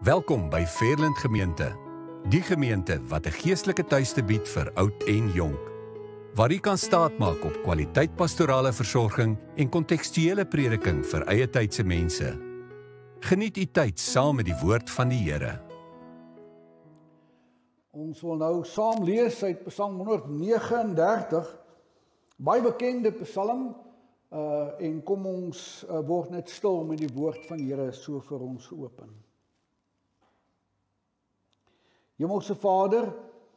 Welkom by Fairland Gemeente, die gemeente wat 'n geestelike tuiste bied vir oud en jonk, waar jy kan staatmaak op kwaliteit pastorale versorging en kontekstuele prediking vir eie tydse mense. Geniet u tyd saam met die woord van die Here. Ons wil nou saam lees uit Psalm 139, baie bekende psalm, en kom ons word net stil met die woord van die Here so vir ons open. Hemelse Vader,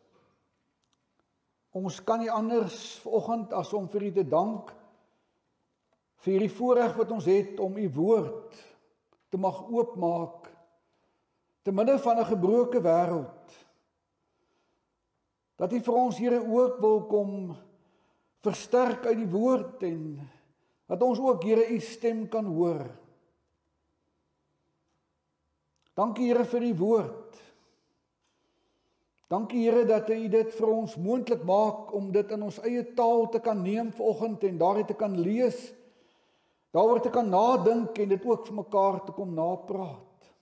ons kan nie anders vanoggend as om vir U te dank vir hierdie voorreg wat ons het om U woord te mag oopmaak te midde van 'n gebroke wêreld. Dat U vir ons Here ook wil kom versterk uit die woord en dat ons ook Here U stem kan hoor. Dankie Here vir U woord. Dankie Here dat U dit vir ons moontlik maak om dit in ons eie taal te kan neem vanoggend en daaruit te kan lees, daaroor te kan nadink en dit ook vir mekaar te kom napraat.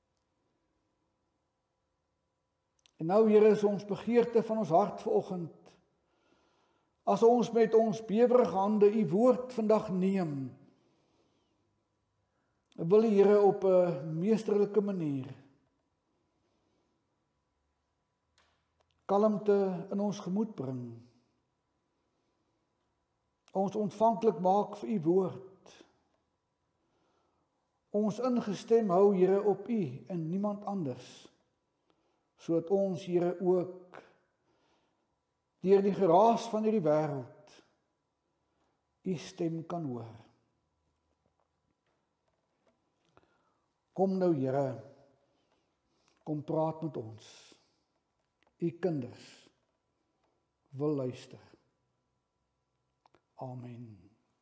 En nou Here is ons begeerte van ons hart vanoggend, as ons met ons bewerige hande U woord vandag neem, wil U Here op 'n meesterlike manier kalmte in ons gemoed bring, ons ontvanklik maak vir U woord, ons ingestem hou Here op U en niemand anders, sodat ons Here ook deur die geraas van hierdie wêreld U stem kan hoor. Kom nou Here, kom praat met ons. U kinders wil luister. Amen.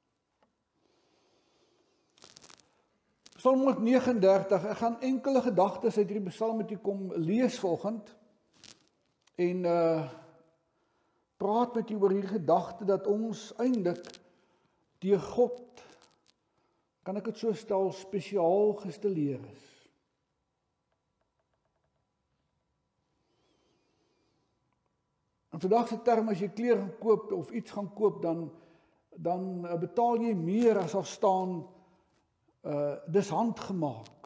Psalm 139, ek gaan enkele gedagtes uit hierdie psalm met u kom lees vanoggend en praat met u oor hierdie gedagte dat ons eintlik deur God, kan ek dit so stel, spesiaal gestileer is. In vandag se term, as jy klere gaan koop of iets gaan koop, dan betaal jy meer as daar staan, dis handgemaak.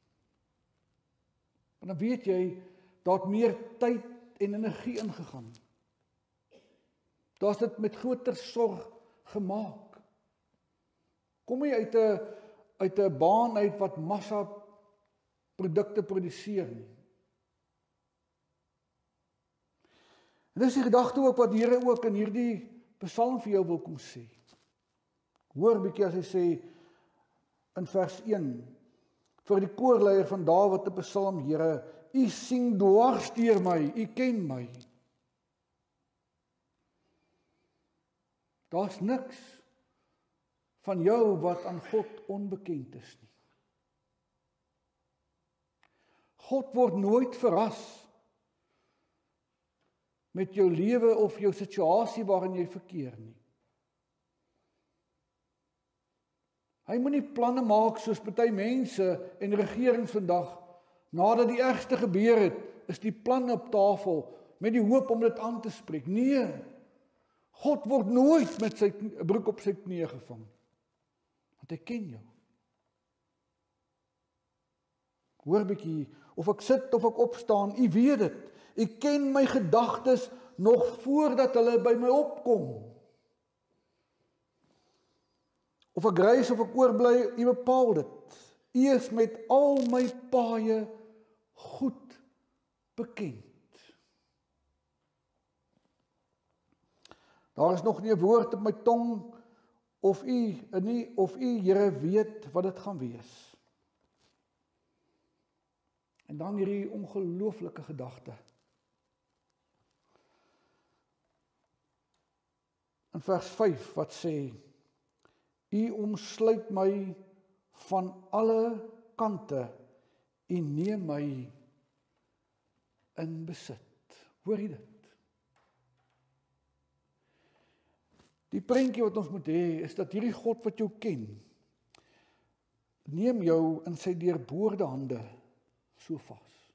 En dan weet jy, daar het meer tyd en energie ingegaan. Daar's dit met groter sorg gemaak. Kom jy uit 'n baan uit wat massa produkte produseer nie. En dis die gedagte ook wat die Here ook in hierdie psalm vir jou wil kom sê. Hoor 'n bietjie as hy sê in vers 1, vir die koorleier van Dawid te psalm, Here, U sien dwars deur my, U ken my. Daar's niks van jou wat aan God onbekend is nie. God word nooit verras met jou lewe of jou situasie waarin jy verkeer nie. Hy moet nie planne maak soos party mense en regerings vandag, nadat die ergste gebeur het, is die planne op tafel met die hoop om dit aan te spreek. Nee, God word nooit met sy broek op sy knieë gevang, want hy ken jou. Hoor bietjie, of ek sit of ek opstaan, U weet dit. U ken my gedagtes nog voordat hulle by my opkom. Of ek reis of ek oorbly, U bepaal dit. U is met al my paaie goed bekend. Daar is nog nie 'n woord op my tong of U Here weet wat dit gaan wees. En dan hierdie ongelooflike gedagte. In vers 5 wat sê, U omsluit my van alle kante en neem my in besit. Hoor jy dit? Die prentjie wat ons moet hê is dat hierdie God wat jou ken, neem jou in sy deurboorde hande, so vas.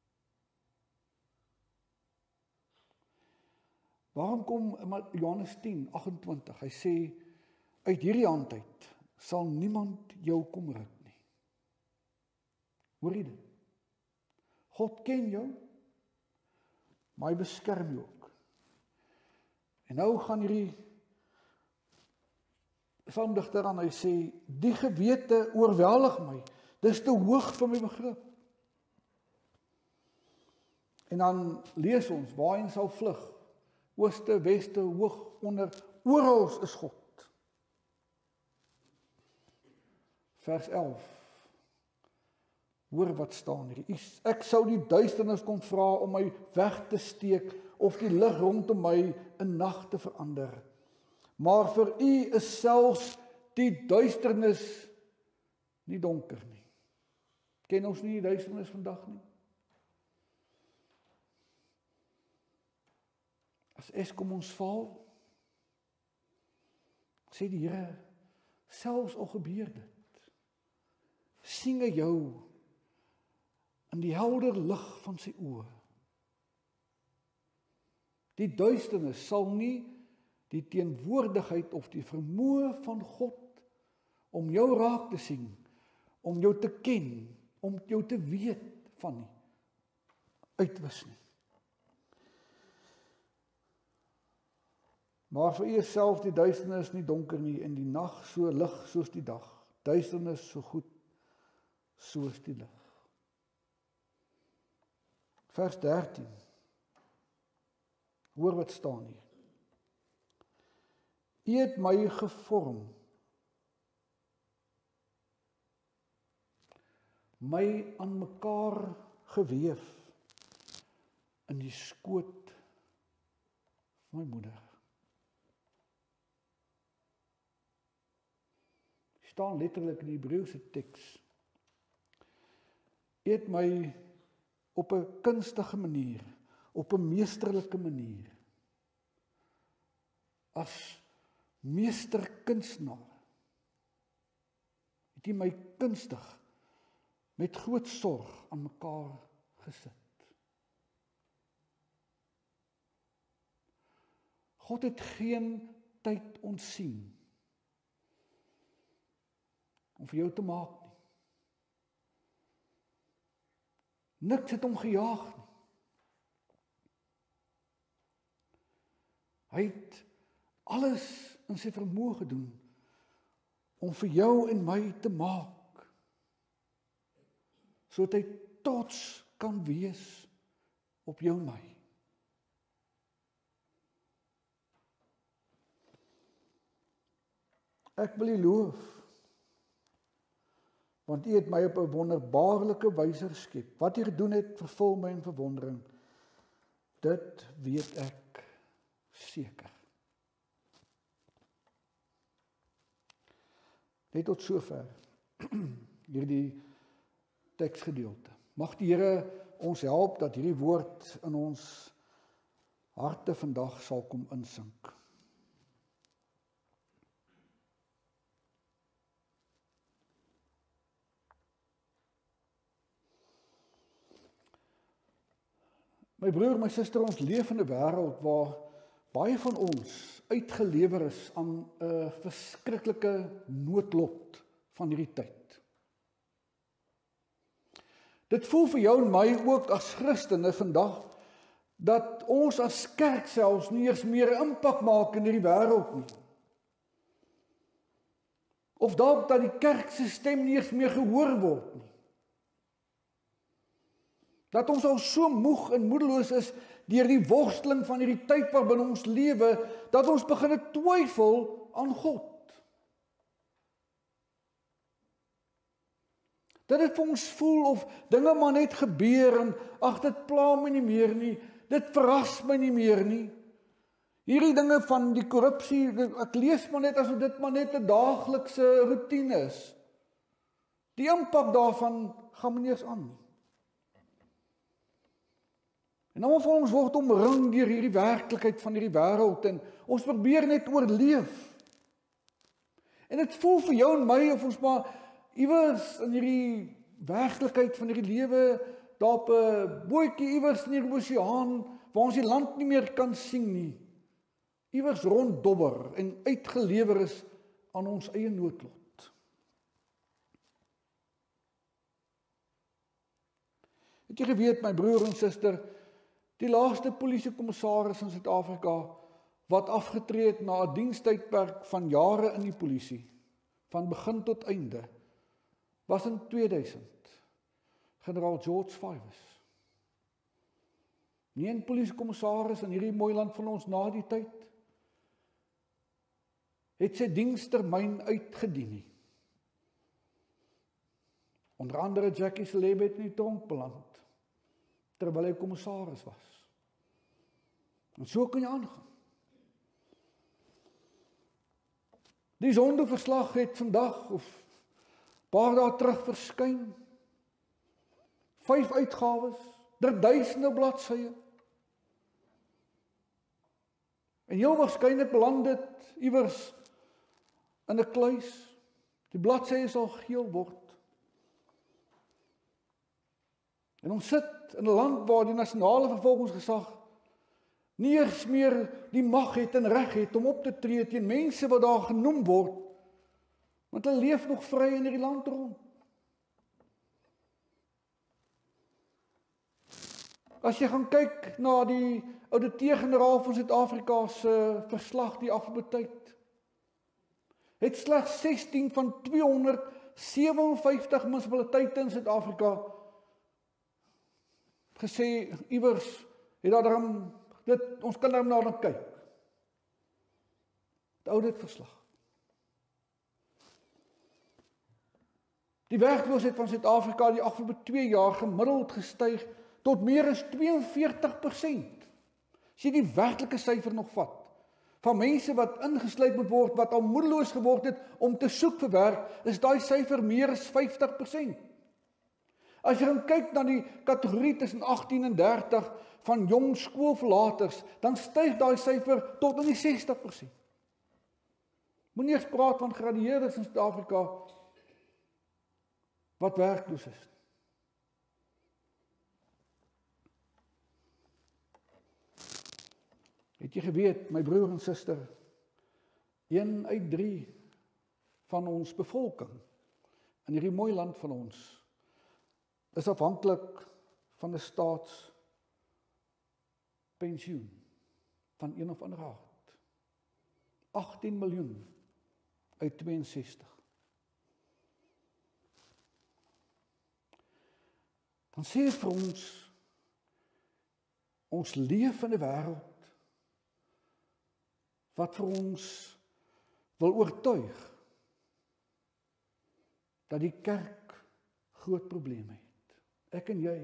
Waarom kom Johannes 10:28, hy sê, uit hierdie hand uit sal niemand jou kom ruk nie. Hoor jy dit? God ken jou, maar hy beskerm jou ook. En nou gaan hierdie psalmdigter aan, hy sê, die gewete oorweldig my, dis te hoog vir my begrip. En dan lees ons, waarheen sal vlug, ooste, weste, hoog, onder, oral is God. Vers 11, hoor wat staan hier, ek sou die duisternis kom vra om my weg te steek, of die lig rondom my in nag te verander. Maar vir u is selfs die duisternis nie donker nie. Ken ons nie die duisternis vandag nie? As Eskom ons val, sê die Here, selfs al gebeur dit, sien hy jou in die helder lig van sy oë. Die duisternis sal nie die teenwoordigheid of die vermoë van God om jou raak te sien, om jou te ken, om jou te weet van nie, uitwis nie. Maar vir u is self die duisternis nie donker nie, en die nag so lig soos die dag, duisternis so goed soos die lig. Vers 13, hoor wat staan hier. U het my gevorm, my aan mekaar geweef in die skoot van my moeder. Staan letterlik in die Hebreëse teks. U het my op 'n kunstige manier, op 'n meesterlike manier, as meesterkunstenaar, het u my kunstig met groot sorg aan mekaar gesit. God het geen tyd ontsien om vir jou te maak nie. Niks het hom gejaag nie. Hy het alles in sy vermoë gedoen om vir jou en my te maak, sodat hy trots kan wees op jou en my. Ek wil U loof, want U het my op 'n wonderbaarlike wyse geskep. Wat U gedoen het, vervul my in verwondering. Dit weet ek seker. Net tot sover hierdie teksgedeelte. Mag die Here ons help dat hierdie woord in ons harte vandag sal kom insink. My broer, my suster, ons leef in 'n wêreld waar baie van ons uitgelewer is aan 'n verskriklike noodlot van hierdie tyd. Dit voel vir jou en my ook as Christene vandag dat ons as kerk selfs nie eers meer 'n impak maak in hierdie wêreld nie. Of dalk dat die kerk se stem nie eers meer gehoor word nie. Dat ons al so moeg en moedeloos is deur die worsteling van hierdie tyd waarbinne ons lewe, dat ons begin twyfel aan God. Dat dit vir ons voel of dinge maar net gebeur en ag, dit pla my nie meer nie, dit verras my nie meer nie. Hierdie dinge van die korrupsie, ek lees maar net asof dit maar net 'n daaglikse roetine is. Die impak daarvan gaan my nie eens aan nie. En nou van ons word omring deur hierdie werklikheid van hierdie wêreld en ons probeer net oorleef. En dit voel vir jou en my of ons maar iewers in hierdie werklikheid van hierdie lewe daar op 'n bootjie iewers in die oseaan, waar ons die land nie meer kan sien nie, iewers ronddobber en uitgelewer is aan ons eie noodlot. Het jy geweet, my broer en suster, die laagste polisiekommissaris in Suid-Afrika, wat afgetree het na 'n dienstydperk van jare in die polisie, van begin tot einde, was in 2000, generaal George Fives. Nie 'n polisiekommissaris in hierdie mooi land van ons na die tyd, het sy dienstermyn uitgedien nie. Onder andere Jackie Selebi het in die tronk beland, terwyl hy kommissaris was. En so kan jy aangaan. Die Zondo-verslag het vandag, of paar dae terug verskyn, 5 uitgawes, duisende bladsye. En heel waarskynlik beland dit iewers in 'n kluis. Die bladsye sal geel word. En ons sit in 'n land waar die nasionale vervolgingsgesag nie eers meer die mag het en reg het om op te tree teen mense wat daar genoem word, want hulle leef nog vry in hierdie land rond. As jy gaan kyk na die ouditeur-generaal van Suid-Afrika se verslag die afgelope tyd, het slegs 16 van 257 munisipaliteite in Suid-Afrika gesê, iewers het daar daarom, ons kan daar na kyk. Die auditverslag. Die werkloosheid van Suid-Afrika die afgelope 2 jaar gemiddeld gestyg tot meer as 42%. As jy die werklike syfer nog vat, van mense wat ingesluit moet word, wat al moedeloos geword het om te soek vir werk, is daai syfer meer as 50%. As jy gaan kyk na die kategorie tussen 18 en 30 van jong skoolverlaters, dan styg daai syfer tot in die 60%. Moenie eers praat van gradueerdes in Suid-Afrika wat werkloos is. Het jy geweet, my broer en suster, 1 uit 3 van ons bevolking in hierdie mooi land van ons is afhanklik van 'n staatspensioen van een of ander aard. 18 miljoen uit 62. Dan sê dit vir ons leef in 'n wêreld wat vir ons wil oortuig dat die kerk groot probleme het. Ek en jy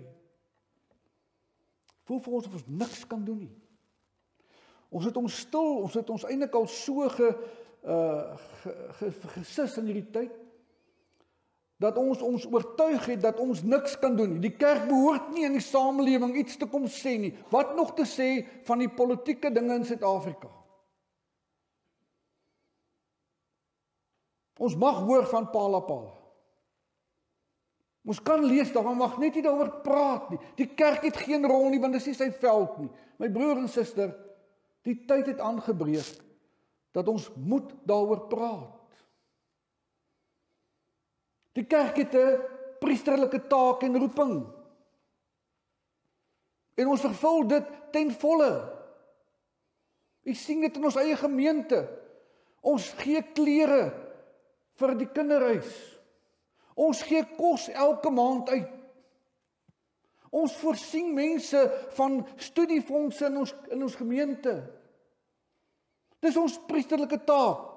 voel vir ons of ons niks kan doen nie. Ons het ons stil, ons het ons eintlik al so gesis in hierdie tyd, dat ons oortuig het dat ons niks kan doen nie. Die kerk behoort nie in die samelewing iets te kom sê nie. Wat nog te sê van die politieke dinge in Suid-Afrika? Ons mag hoor van pala. Ons kan lees daar, maar mag net nie daaroor praat nie. Die kerk het geen rol nie, want dit is nie sy veld nie. My broer en suster, die tyd het aangebreek dat ons moet daaroor praat. Die kerk het 'n priesterlike taak en roeping. En ons vervul dit ten volle. U sien dit in ons eie gemeente. Ons gee klere vir die kinderhuis. Ons gee kos elke maand uit. Ons voorsien mense van studiefondse in ons gemeente. Dis ons priesterlike taak.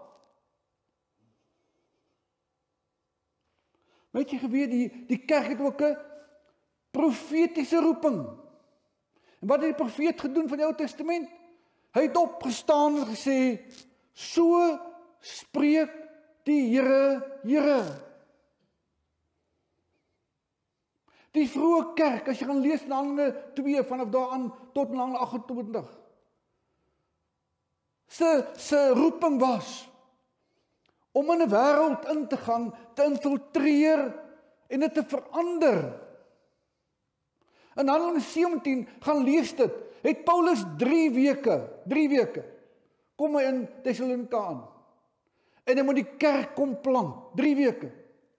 Weet jy geweet, die kerk het ook 'n profetiese roeping. En wat het die profeet gedoen van die Ou Testament? Hy het opgestaan en gesê, so spreek die Here. Die vroeë kerk, as jy gaan lees in Handelinge 2 vanaf daaraan tot in Handelinge 28, se roeping was om in 'n wêreld in te gaan, te infiltreer en dit te verander. In Handelinge 17, gaan lees dit, het Paulus 3 weke, kom hy in Thessalonika aan. En hy moet die kerk kom plant, 3 weke.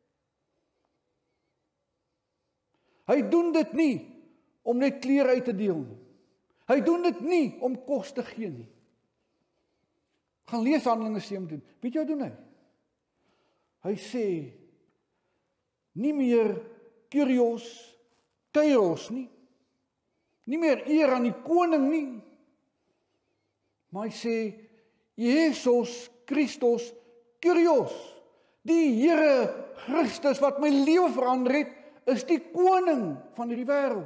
Hy doen dit nie om net klere uit te deel nie. Hy doen dit nie om kos te gee nie. Gaan lees Handelinge 17. Weet jy wat doen hy? Hy sê, nie meer Kyrios, Kairos nie. Nie meer eer aan die koning nie. Maar hy sê, Jesus Christus Kyrios, die Here Christus wat my lewe verander het, is die koning van hierdie wêreld.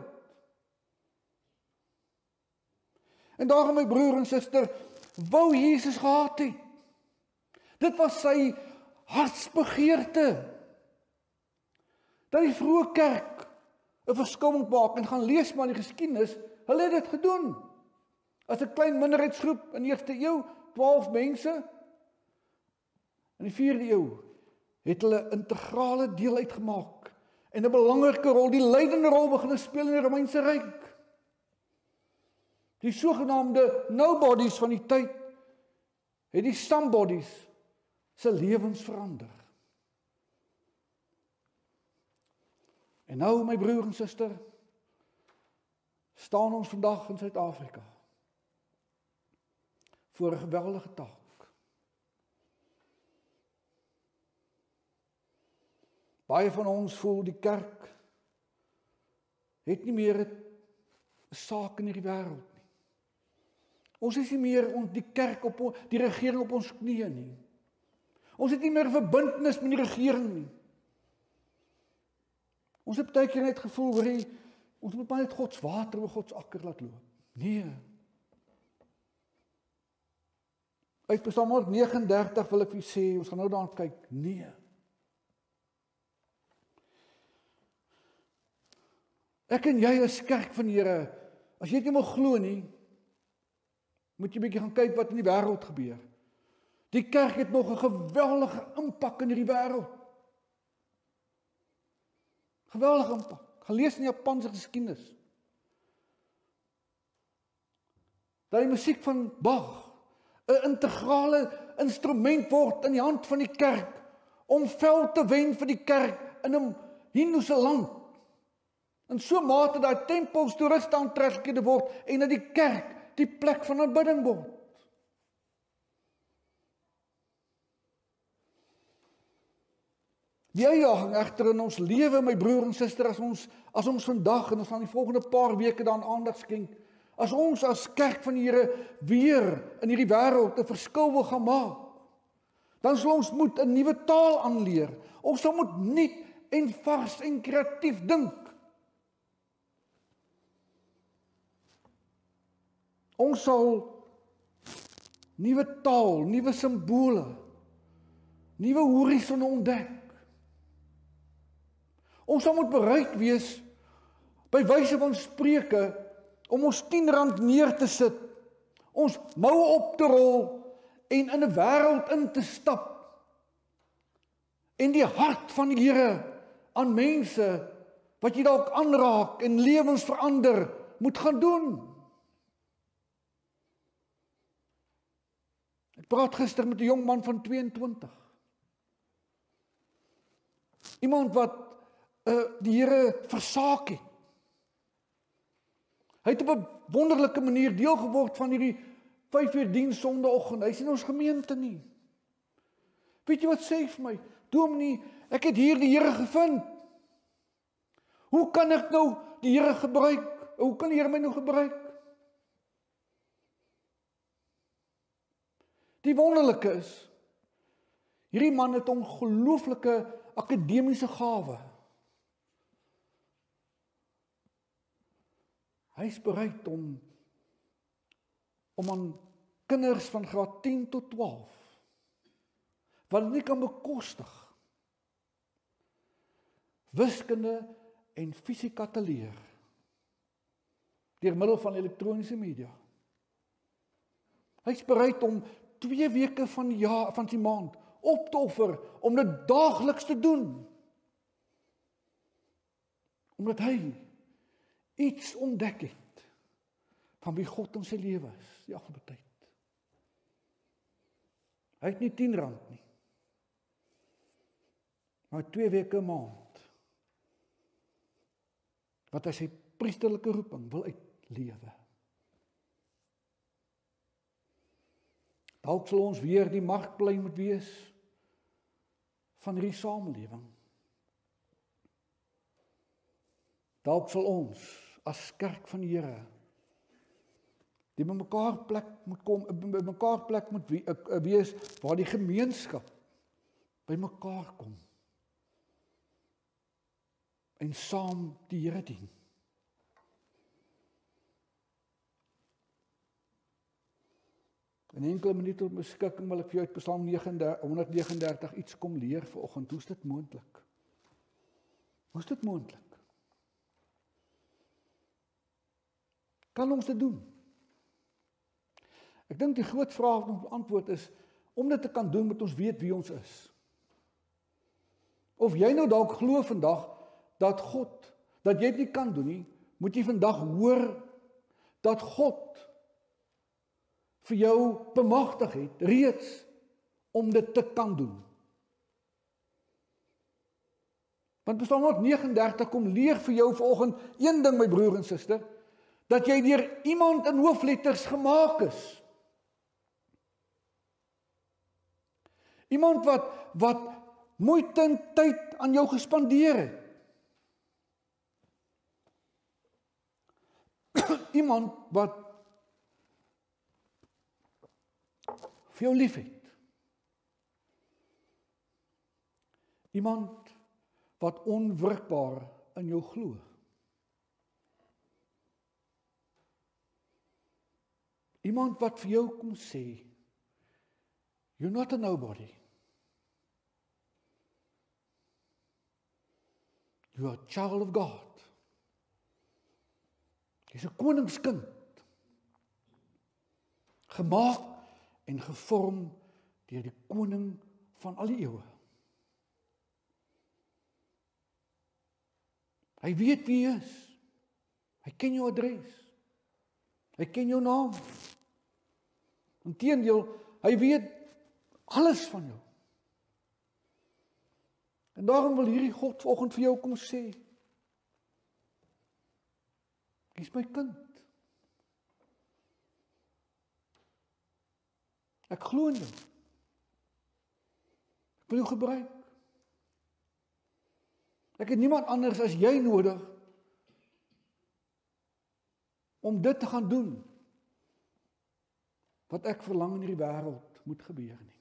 En daarom my broer en suster, wou Jesus gehad het. Dit was sy hartsbegeerte. Dat die vroeë kerk 'n verskil moet maak, en gaan lees maar die geskiedenis, hulle het dit gedoen. As 'n klein minderheidsgroep in die eerste eeu, 12 mense. In die 4de eeu het hulle integrale deel uitgemaak en 'n belangrike rol, die leidende rol begin speel in die Romeinse ryk. Die sogenaamde nobodies van die tyd het die somebodies se lewens verander. En nou, my broer en suster, staan ons vandag in Suid-Afrika voor 'n geweldige taak. Baie van ons voel die kerk het nie meer 'n saak in hierdie wêreld nie. Ons is nie meer die kerk die regering op ons knieë nie. Ons het nie meer 'n verbintenis met die regering nie. Ons het baie keer net gevoel, hoor, ons moet maar net God se water oor God se akker laat loop. Nee. Uit Psalm 139 wil ek vir sê, ons gaan nou daaraan kyk, nee. Ek en jy as kerk van die Here, as jy dit nie wil glo nie, moet jy 'n bietjie gaan kyk wat in die wêreld gebeur. Die kerk het nog 'n geweldige impak in hierdie wêreld. Geweldige impak. Gaan lees in die Japanse geskiedenis. Dat die musiek van Bach 'n integrale instrument word in die hand van die kerk om veld te wen vir die kerk in 'n Hindoese land. In so 'n mate dat tempels toeriste aantreklikhede word en dat die kerk die plek van aanbidding word. Die uitdaging egter in ons lewe, my broer en suster, as ons vandag en ons gaan die volgende paar weke daaraan aandag skenk, as ons as kerk van die Here weer in hierdie wêreld 'n verskil wil gaan maak, dan sal ons moet 'n nuwe taal aanleer. Ons sal moet nuut en vars en kreatief dink. Ons sal nuwe taal, nuwe simbole, nuwe horisonne ontdek. Ons sal moet bereid wees, by wyse van Spreuke, om ons R10 neer te sit, ons moue op te rol en in 'n wêreld in te stap en die hart van die Here aan mense wat jy dalk aanraak en lewens verander moet gaan doen. Ek praat gister met 'n jong man van 22. Iemand wat die Here versaak het. Hy het op 'n wonderlike manier deel geword van hierdie 5-uur diens Sondagoggend. Hy is in ons gemeente nie. Weet jy wat sê hy vir my? Dominee, ek het hier die Here gevind. Hoe kan ek nou die Here gebruik? Hoe kan die Here my nou gebruik? Die wonderlike is, hierdie man het ongelooflike akademiese gawe. Hy is bereid om aan kinders van graad 10 tot 12, wat nie kan bekostig, wiskunde en fisika te leer, deur middel van elektroniese media. Hy is bereid om 2 weke van die maand op te offer, om dit daagliks te doen. Omdat hy iets ontdek het van wie God in sy lewe is, die afgelope tyd. Hy het nie R10 nie, maar 2 weke 'n maand, wat hy sy priesterlike roeping wil uitlewe. Dalk sal ons weer die markplein moet wees van hierdie samelewing. Dalk sal ons as kerk van die Here die by mekaar plek moet kom, by mekaar plek moet wees waar die gemeenskap by mekaar kom en saam die Here dien. In enkele minute op beskikking wil ek vir jou uit Psalm 139 iets kom leer vanoggend. Hoe is dit moontlik? Hoe is dit moontlik? Kan ons dit doen? Ek dink die groot vraag wat ons antwoord is, om dit te kan doen, moet ons weet wie ons is. Of jy nou dalk glo vandag, dat jy dit nie kan doen nie, moet jy vandag hoor, dat God vir jou bemagtig het, reeds, om dit te kan doen. Want Psalm 139 kom leer vir jou vanoggend een ding, my broer en suster, dat jy deur iemand in hoofletters gemaak is. Iemand wat moeite en tyd aan jou gespandeer het. Iemand wat vir jou lief het. Iemand wat onwrikbaar in jou glo. Iemand wat vir jou kom sê, you're not a nobody. You are a child of God. Jy is 'n koningskind. Gemaak en gevorm deur die koning van al die eeue. Hy weet wie jy is. Hy ken jou adres. Hy ken jou naam. Inteendeel, hy weet alles van jou. En daarom wil hierdie God vanoggend vir jou kom sê, jy's my kind. Ek glo in jou. Ek wil jou gebruik. Ek het niemand anders as jy nodig om dit te gaan doen wat ek verlang in hierdie wêreld moet gebeur nie.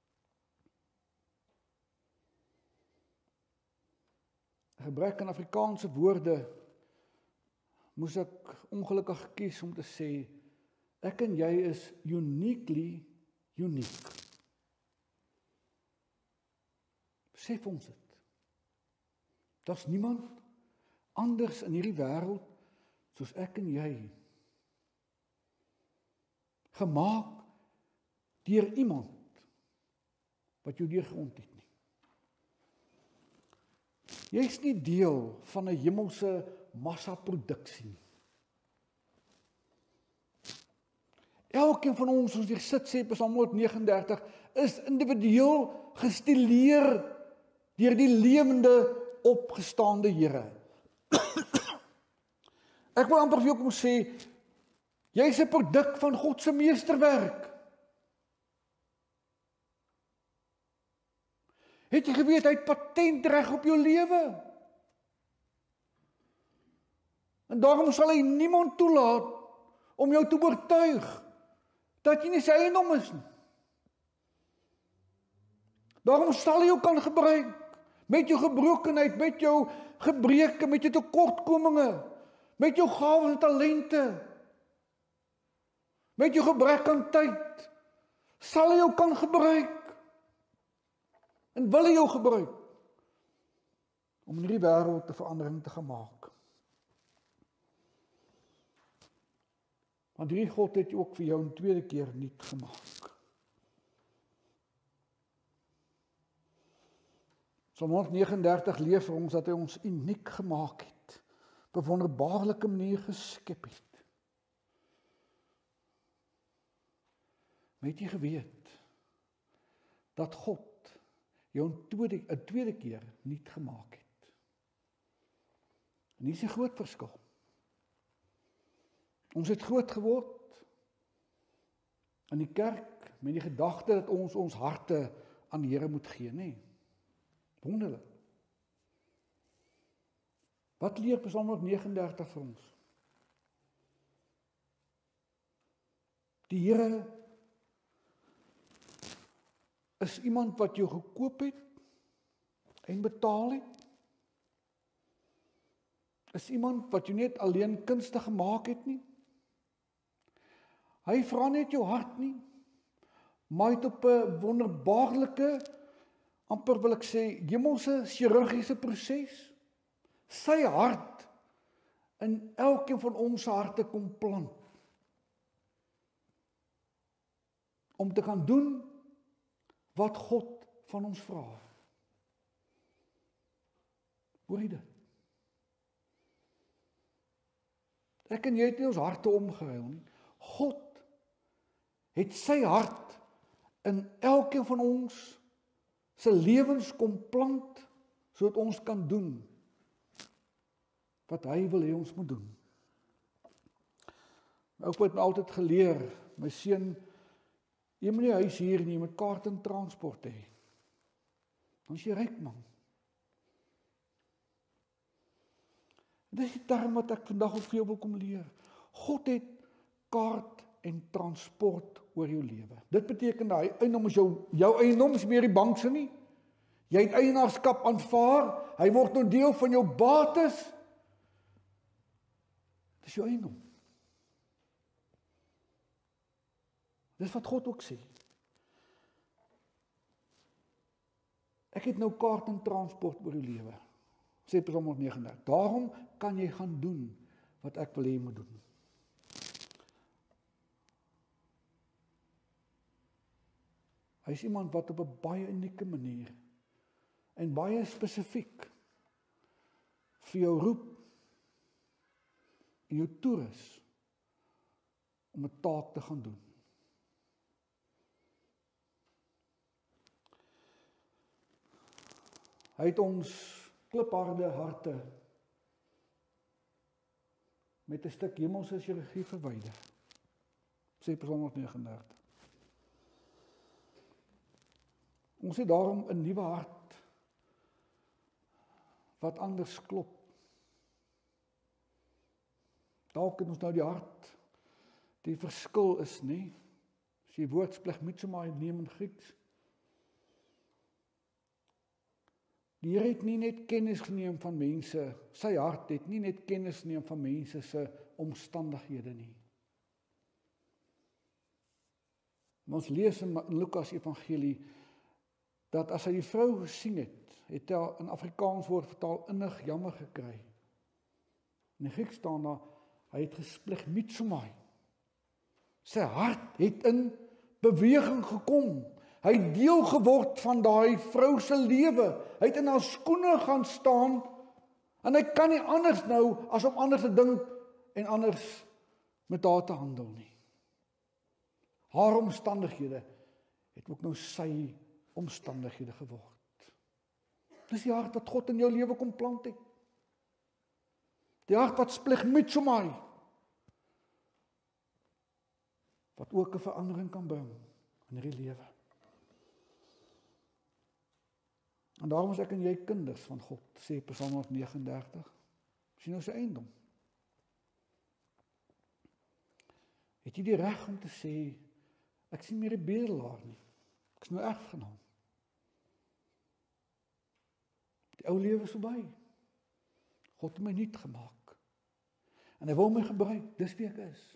Gebrek aan Afrikaanse woorde moes ek ongelukkig kies om te sê, ek en jy is uniquely uniek. Besef ons dit. Daar's niemand anders in hierdie wêreld soos ek en jy. Gemaak deur iemand wat jou deurgrond het nie. Jy is nie deel van 'n hemelse massaproduksie nie. Elkeen van ons, soos hier sit sê Psalm 139, is individueel gestileer deur die lewende opgestaande Here. Ek wil amper vir jou kom sê, jy is 'n produk van God se meesterwerk. Het jy geweet, hy het patentreg op jou lewe? En daarom sal hy niemand toelaat om jou te oortuig dat jy nie sy eiendom is nie. Daarom sal hy jou kan gebruik met jou gebrokenheid, met jou gebreke, met jou tekortkominge, met jou gawes en talente, met jou gebrek aan tyd, sal hy jou kan gebruik. En wil hy jou gebruik om in hierdie wêreld 'n verandering te gaan maak. Want hierdie God het ook vir jou 'n tweede keer nuut gemaak. Psalm 139 leer vir ons dat hy ons uniek gemaak het. op 'n wonderbaarlike manier geskep het. Maar het jy geweet dat God jou 'n tweede keer nuut gemaak het? En hier is 'n groot verskil. Ons het groot geword in die kerk met die gedagte dat ons harte aan die Here moet gee, nê? Wonderlik. Wat leer Psalm 139 vir ons? Die Here is iemand wat jou gekoop het en betaal het. Is iemand wat jou net alleen kunstig gemaak het nie. Hy vra net jou hart nie, maar het op 'n wonderbaarlike, amper wil ek sê, hemelse chirurgiese proses, sy hart in elkeen van ons harte kom plant. Om te kan doen wat God van ons vra. Hoor jy dit? Ek en jy het nie ons harte omgeruil nie. God het sy hart in elkeen van ons se lewens kom plant, sodat ons kan doen wat hy wil hê ons moet doen. My oupa het my altyd geleer, my seun, jy moet nie huis hier nie, jy moet kaart en transport hê. Dan is jy ryk, man. Dis die term wat ek vandag ook vir jou wil kom leer. God het kaart en transport oor jou lewe. Dit beteken dat hy eiendom is jou eiendom, is meer die bank se nie. Jy het eienaarskap aanvaar, hy word nou deel van jou bates. Dis jou eiendom. Dis wat God ook sê. Ek het nou kaart en transport oor jou lewe, sê Psalm 139. Daarom kan jy gaan doen wat ek wil hê jy moet doen. Hy is iemand wat op 'n baie unieke manier en baie spesifiek vir jou roep en jou toerus om 'n taak te gaan doen. Hy het ons klipharde harte met 'n stuk hemelse chirurgie verwyder, sê Psalm 139. Ons het daarom 'n nuwe hart wat anders klop. Dalk het ons nou die hart, die verskil is, nie? As jy woordsplegmitsomai neem in Grieks. Die Here het nie net kennis geneem van mense, sy hart het nie net kennis geneem van mense se omstandighede nie. Maar ons lees in Lukas Evangelie, dat as hy die vrou gesien het hy in Afrikaans word vertaal innig jammer gekry. In die Grieks staan daar, hy het gesplegmitsomai. Sy hart het in beweging gekom. Hy het deel geword van daai vrou se lewe. Hy het in haar skoene gaan staan en hy kan nie anders nou as om anders te dink en anders met haar te handel nie. Haar omstandighede het ook nou sy omstandighede geword. Dis die hart wat God in jou lewe kom plant het. Die hart wat splegmitsomai, wat ook 'n verandering kan bring in hierdie lewe. En daarom is ek en jy kinders van God, sê Psalm 139. Sien nou sy eiendom. Het jy die reg om te sê, ek sien meer 'n bedelaar nie. Ek is nou erfgenaam. Die ou lewe is verby. God het my nuut gemaak. En hy wil my gebruik, dis wie ek is.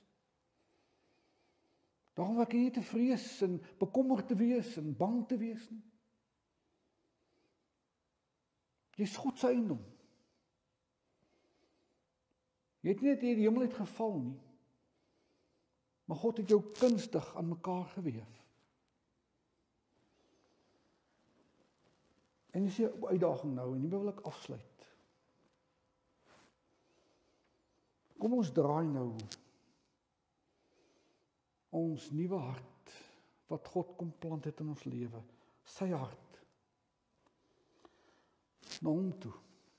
Daarom ek nie te vrees en bekommerd te wees en bang te wees nie. Jy is God se eiendom. Jy het nie net hier die hemel het geval nie, maar God het jou kunstig aan mekaar geweef. En dis 'n uitdaging nou en hierby wil ek afsluit. Kom ons draai nou ons nuwe hart, wat God kom plant het in ons lewe, sy hart, na hom toe.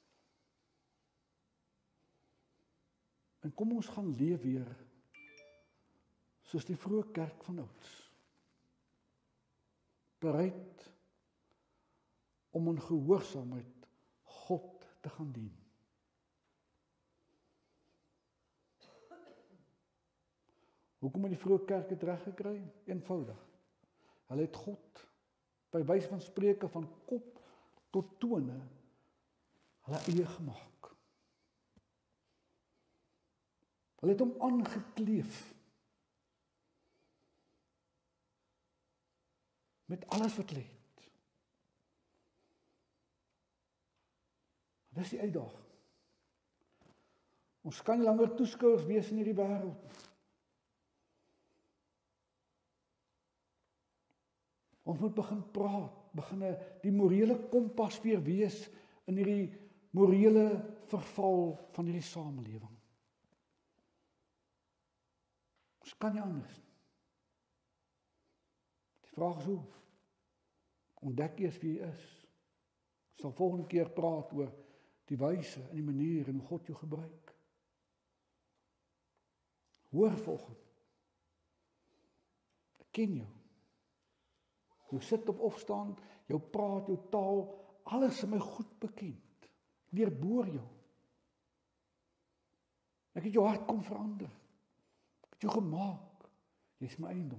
En kom ons gaan leef weer, soos die vroeë kerk van ouds. Bereid om in gehoorsaamheid God te gaan dien. Hoekom het die vroeë kerk het reg gekry? Eenvoudig. Hulle het God, by wyse van spreuke van kop tot tone, hulle eie gemaak. Hulle het hom aangekleef. Met alles wat hulle het. Dis die uitdaging. Ons kan nie langer toeskouers wees in hierdie wêreld. Ons moet begin praat, begin die morele kompas weer wees in hierdie morele verval van hierdie samelewing. Ons kan nie anders nie. Die vraag is hoe? Ontdek eers wie jy is. Ek sal volgende keer praat oor die wyse en die manier en hoe God jou gebruik. Hoor volgende. Ek ken jou. Jou sit op opstaan, jou praat, jou taal, alles is my goed bekend. Deurboor jou. Ek het jou hart kom verander. Ek het jou gemaak. Jy is my eiendom.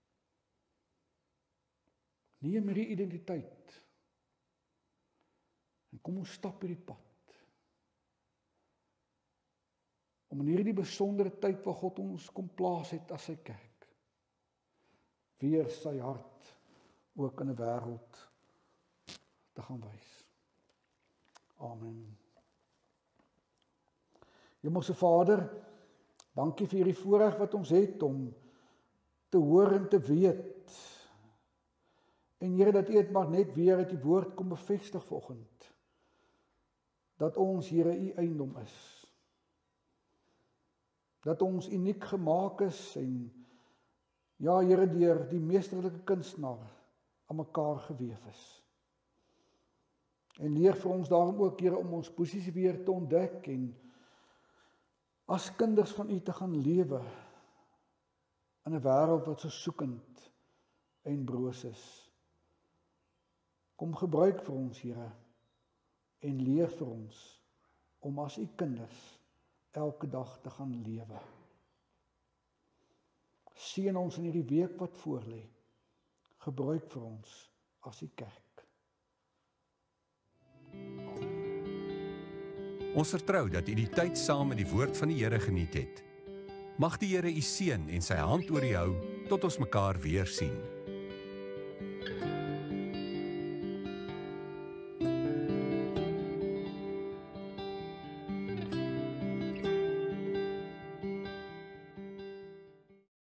Neem hierdie identiteit. En kom ons stap hierdie pad. Om in hierdie besondere tyd waar God ons kom plaas het as sy kerk, weer sy hart ook in 'n wêreld te gaan wys. Amen. Hemelse Vader, dankie vir hierdie voorreg wat ons het om te hoor en te weet. En Here, dat U het maar net weer uit die woord kom bevestig vanoggend, dat ons, Here, U eiendom is. Dat ons uniek gemaak is en ja, Here, deur die meesterlike kunstenaar aan mekaar geweef is. En leer vir ons daarom ook, Here, om ons posisie weer te ontdek en as kinders van U te gaan lewe in 'n wêreld wat so soekend en broos is. Kom gebruik vir ons, Here, en leer vir ons om as U kinders elke dag te gaan lewe. Seën ons in hierdie week wat voorlê. Gebruik vir ons as die kerk. Ons vertrou dat U die tyd saam met die woord van die Here geniet het. Mag die Here U seën en sy hand oor U hou tot ons mekaar weer sien.